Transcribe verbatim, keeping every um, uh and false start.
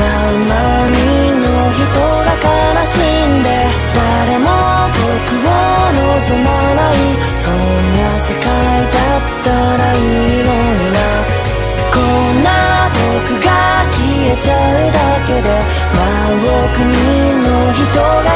何万人の人が悲しんで誰も僕を望まない、そんな世界だったらいいのにな。こんな僕が消えちゃうだけで何億人の人が